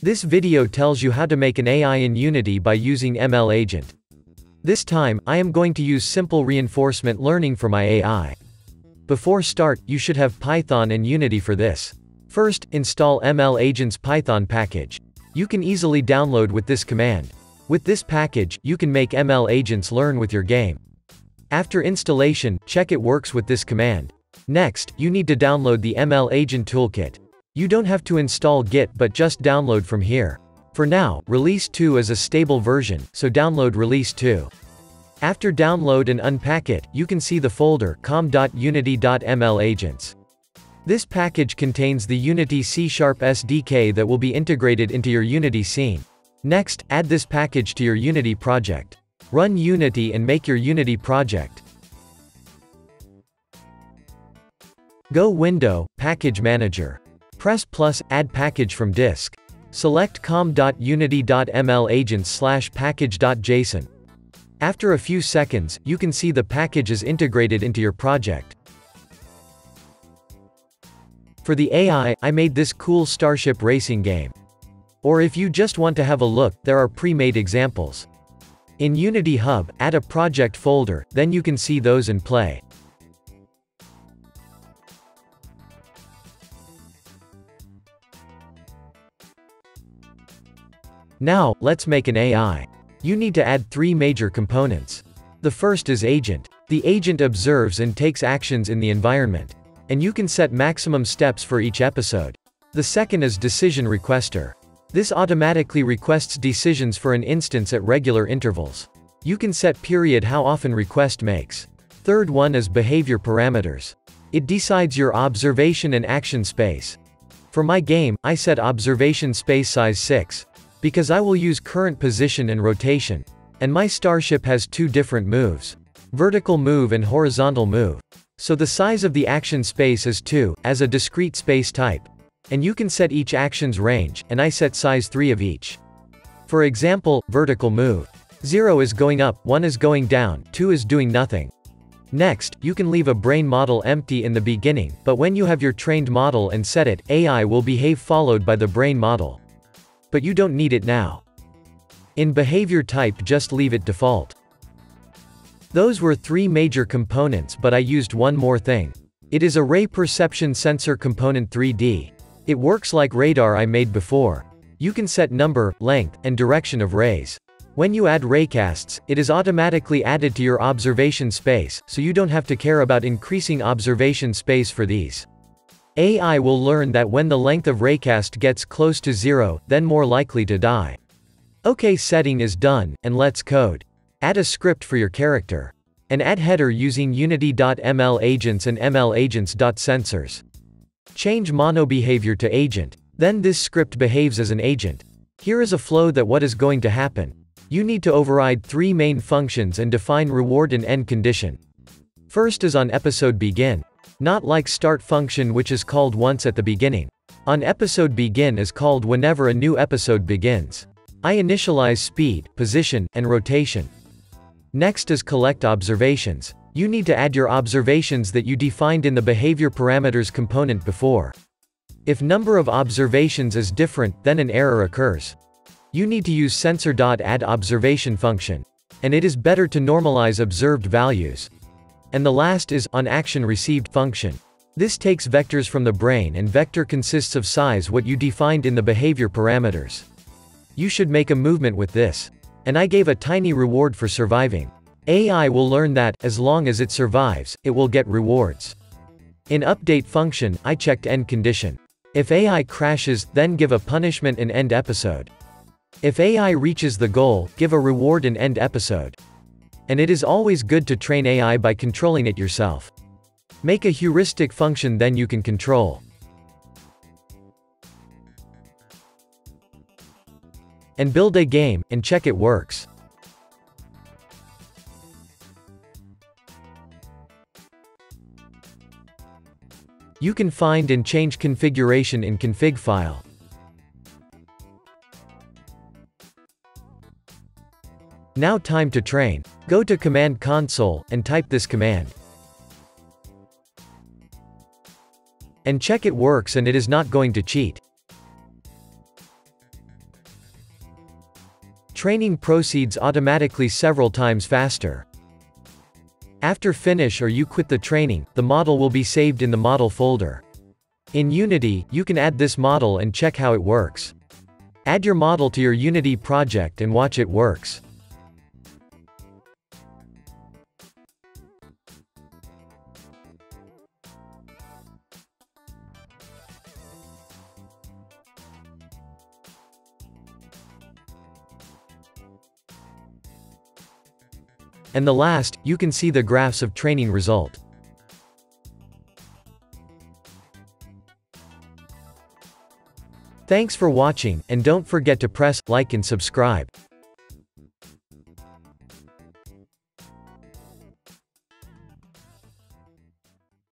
This video tells you how to make an AI in Unity by using mlagent. This time, I am going to use simple reinforcement learning for my AI. Before start, you should have Python and Unity for this. First, install mlagents Python package. You can easily download with this command. With this package, you can make mlagents learn with your game. After installation, check it works with this command. Next, you need to download the mlagent toolkit. You don't have to install Git but just download from here. For now, Release 2 is a stable version, so download Release 2. After download and unpack it, you can see the folder com.unity.mlagents. This package contains the Unity C# SDK that will be integrated into your Unity scene. Next, add this package to your Unity project. Run Unity and make your Unity project. Go Window, Package Manager. Press plus, add package from disk. Select com.unity.mlagents/package.json. After a few seconds, you can see the package is integrated into your project. For the AI, I made this cool Starship racing game. Or if you just want to have a look, there are pre-made examples. In Unity Hub, add a project folder, then you can see those and play. Now, let's make an AI. You need to add three major components. The first is agent. The agent observes and takes actions in the environment. And you can set maximum steps for each episode. The second is decision requester. This automatically requests decisions for an instance at regular intervals. You can set period how often request makes. Third one is behavior parameters. It decides your observation and action space. For my game, I set observation space size 6. Because I will use current position and rotation. And my starship has two different moves. Vertical move and horizontal move. So the size of the action space is 2, as a discrete space type. And you can set each action's range, and I set size 3 of each. For example, vertical move. 0 is going up, 1 is going down, 2 is doing nothing. Next, you can leave a brain model empty in the beginning, but when you have your trained model and set it, AI will behave followed by the brain model. But you don't need it now. In behavior type, just leave it default. Those were three major components, but I used one more thing. It is a ray perception sensor component 3D. It works like radar I made before. You can set number, length, and direction of rays. When you add raycasts, it is automatically added to your observation space, so you don't have to care about increasing observation space for these. AI will learn that when the length of raycast gets close to 0, then more likely to die. OK, setting is done, and let's code. Add a script for your character. And add header using unity.mlagents and mlagents.sensors. Change mono behavior to agent. Then this script behaves as an agent. Here is a flow that what is going to happen. You need to override three main functions and define reward and end condition. First is on episode begin. Not like start function which is called once at the beginning. On episode begin is called whenever a new episode begins. I initialize speed, position, and rotation. Next is collect observations. You need to add your observations that you defined in the behavior parameters component before. If number of observations is different, then an error occurs. You need to use sensor.addObservation function. And it is better to normalize observed values. And the last is onActionReceived function. This takes vectors from the brain and vector consists of size what you defined in the behavior parameters. You should make a movement with this. And I gave a tiny reward for surviving. AI will learn that, as long as it survives, it will get rewards. In update function, I checked end condition. If AI crashes, then give a punishment and end episode. If AI reaches the goal, give a reward and end episode. And it is always good to train AI by controlling it yourself. Make a heuristic function then you can control. And build a game, and check it works. You can find and change configuration in config file. Now time to train. Go to command console, and type this command. And check it works and it is not going to cheat. training proceeds automatically several times faster. After finish or you quit the training, the model will be saved in the model folder. In Unity, you can add this model and check how it works. Add your model to your Unity project and watch it works. And the last, you can see the graphs of training result. Thanks for watching, and don't forget to press like and subscribe.